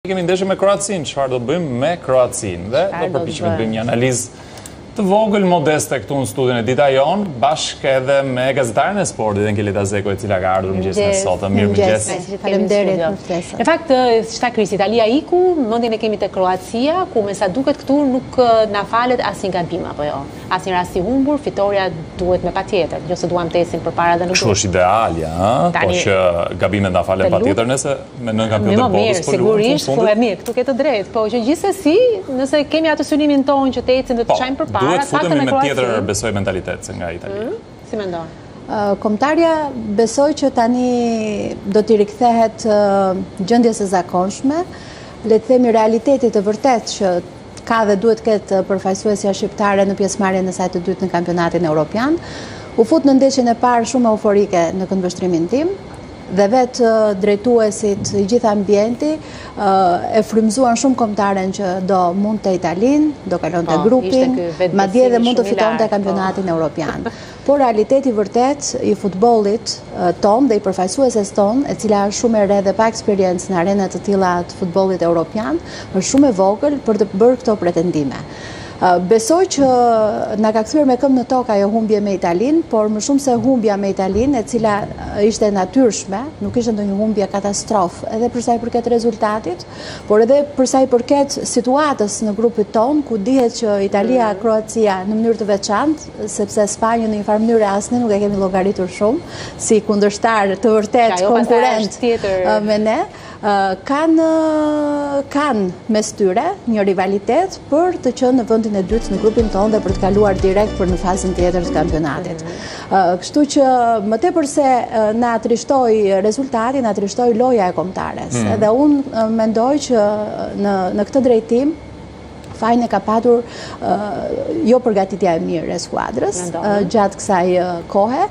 Kemi ndeshje me Kroacinë, çfarë do bëjmë me Kroacinë dhe do përpiqemi të bëjmë një analizë të vogël modeste këtu në studion e Dita Jon, bashkë edhe me gazetaren e sportit Engelita Zeko, e cila ka ardhur mëngjesin e sotëm. Mirëmëngjes. Faleminderit. Në fakt, si ta Krisi, Italia iku, mendjen e kemi te Kroacia, ku me sa duket këtu nuk na falet asnjë gabim apo jo. Asnjë rast i humbur, fitoria duhet me patjetër, jo se duam tesin përpara dhe nuk. Kështu është idealja, po që gabimet na falen patjetër nëse me nën kampionatin e botës po sigurisht, po e mirë, këtu ke të drejtë, po që gjithsesi, nëse kemi atë synimin tonë që tecin dhe të çajmë përpara, duhet futemi me tjetër besoj mentalitet se nga Italia. Si mendon? Kombëtarja besoj që tani do t'i rikthehet gjendjes së zakonshme, le të themi realitetit të vërtet që ka dhe duhet ketë përfaqësuesja shqiptare në pjesëmarrjen e saj të dytë në kampionatin evropian. U fut në ndeshjen e parë shumë euforike në këndvështrimin tim dhe vetë drejtuesit i gjithë ambienti e frymëzuan shumë kombëtaren që do mund të Italinë, do kalonte grupin, madje edhe mund të fitonte kampionatin evropian. Por realiteti vërtet i futbollit ton dhe i përfaqësueses ton, e cila është shumë e re dhe pa eksperiencë në arenat të tilla të futbollit evropian, është shumë e vogël për të bërë këto pretendime. Besoj që na ka kthyer me këmbë në tokë ajo humbje me Italinë, por më shumë se humbja me Italinë, e cila ishte natyrshme, nuk ishte ndonjë humbje katastrofë, edhe për sa i përket rezultatit, por edhe për sa i përket situatës në grupin ton, ku dihet që Italia, Kroacia në mënyrë të veçantë, sepse Spanjën në një farë mënyrë asnjë nuk e kemi llogaritur shumë, si kundërshtar të vërtet konkurrent me ne. Kanë mes tyre një rivalitet për të qenë në vendin e dytë në grupin tonë dhe për të kaluar direkt për në fazën tjetër të kampionatit. Kështu që më tepër se na trishtoi rezultati, na trishtoi loja e kombëtares. Edhe unë mendoj që në këtë drejtim fajin e ka patur jo përgatitja e mirë e skuadrës gjatë kësaj kohe.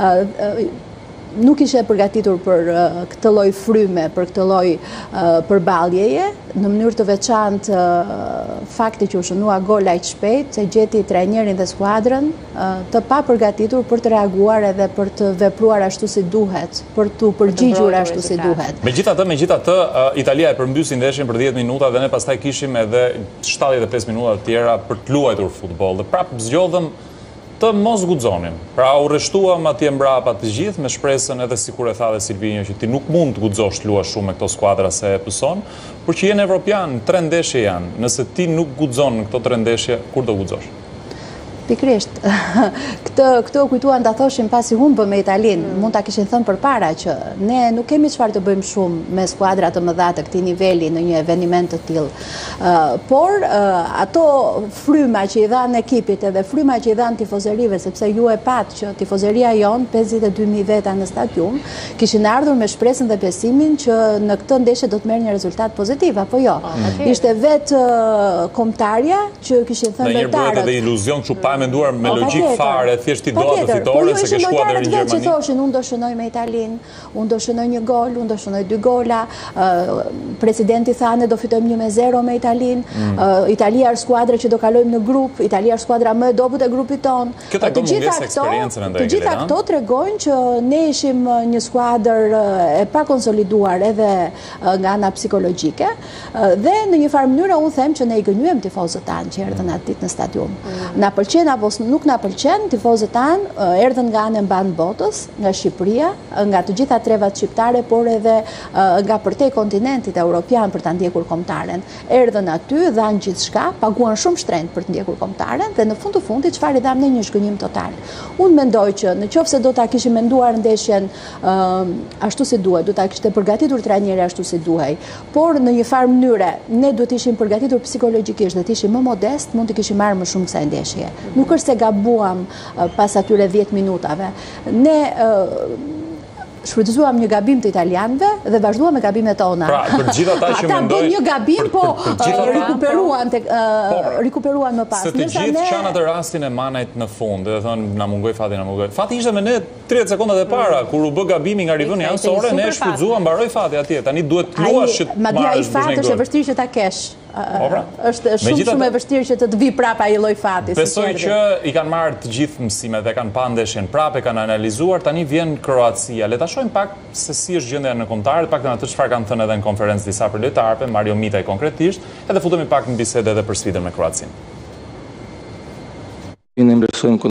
Nuk ishe përgatitur për këtë lloj fryme, për këtë lloj përballjeje, në mënyrë të veçantë fakti që u shënua gol aq shpejt, e gjeti trajnerin dhe skuadrën të pa përgatitur për të reaguar edhe për të vepruar ashtu si duhet, për të përgjigjur ashtu si duhet. Megjithatë, Italia e përmbysi ndeshjen për 10 minuta dhe ne pastaj kishim edhe 75 minuta të tjera për të luajtur futboll. Dhe prapë zgjodhëm të mos guxonim. Pra u rreshtuam atje mbrapa të gjithë me shpresën edhe sikur e tha dhe Silvinjo që ti nuk mund të guxosh të luash shumë me këto skuadra se e pëson, por që jenë evropian, 3 ndeshje janë. Nëse ti nuk guxon në këto 3 ndeshje, kur do guxosh? Pikrisht. Këtë kujtuan ta thoshim pasi humbëm me Italinë, mund ta kishin thënë përpara që ne nuk kemi çfarë të bëjmë shumë me skuadra të mëdha të këtij niveli në një eveniment të tillë. Por ato fryma që i dhanë ekipit edhe fryma që i dhanë tifozërive, sepse ju e pat që tifozeria jon 52.000 veta në stadium, kishin ardhur me shpresën dhe besimin që në këtë ndeshje do të merr një rezultat pozitiv apo jo. Ishte vetë kombëtarja që kishin thënë lojtarët. Ndonjëherë bëhet edhe iluzion kështu pa menduar me logjik fare, thjesht i doa të fitore se ke shkuar deri në Gjermani. Që thoshin, unë do shënoj me Italinë, unë do shënoj një gol, unë do shënoj 2 gola. Presidenti thanë do fitojmë 1-0 me Italinë. Italia është skuadra që do kalojmë në grup, Italia është skuadra më e dobët e grupit ton. Të gjitha këto tregojnë që ne ishim një skuadër e pa konsoliduar edhe nga ana psikologjike dhe në një farë mënyrë unë them që ne i gënjyem tifozët tanë që erdhën atë ditë në stadium. Na pëlqen apo nuk na pëlqen, tifozët tanë erdhën nga anë mban botës, nga Shqipëria, nga të gjitha trevat shqiptare, por edhe nga përtej kontinentit evropian për ta ndjekur kombëtaren. Erdhën aty, dhanë gjithçka, paguan shumë shtrenjtë për të ndjekur kombëtaren dhe në fund të fundit çfarë i dham ne një zhgënjim total. Unë mendoj që nëse do ta kishim menduar ndeshjen ashtu si duhet, do ta kishte përgatitur trajneri ashtu si duhej, por në një farë mënyre ne duhet ishim përgatitur psikologjikisht dhe të ishim më modest, mund të kishim marrë më shumë kësaj ndeshje. Nuk është se gabuam pas atyre 10 minutave. Ne shfrytëzuam një gabim të italianëve dhe vazhduam me gabimet tona. Pra, për gjithë ata që mendojnë... Ata bën një gabim, po rikuperuan më pas. Se të gjithë qanë atë rastin e Manajt në fund, dhe thonë, na mungoj fati, na mungoj. Fati ishte me ne 30 sekondat e para, kur u bë gabimi nga rivënia anësore, ne shfrytëzuam, mbaroi fati atje. Tani duhet luash që madje ai fat është e vështirë që ta kesh. është shumë e vështirë që të vi prapa ai lloj fati. Besoj që i kanë marrë të gjithë mësimet dhe kanë parë ndeshjen prapë, kanë analizuar, tani vjen Kroacia. Le ta shohim pak se si është gjendja në kombëtarët, pak atë çfarë kanë thënë edhe në konferencë disa për lojtarëve, Mario Mitaj konkretisht, edhe futemi pak në bisedë edhe për sfidën me Kroacinë. Ne mbresojmë